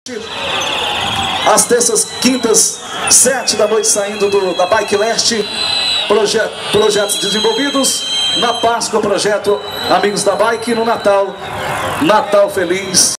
Às terças, quintas, 7 da noite, saindo da Bike Leste. Projetos desenvolvidos. Na Páscoa, projeto Amigos da Bike. No Natal, Natal Feliz.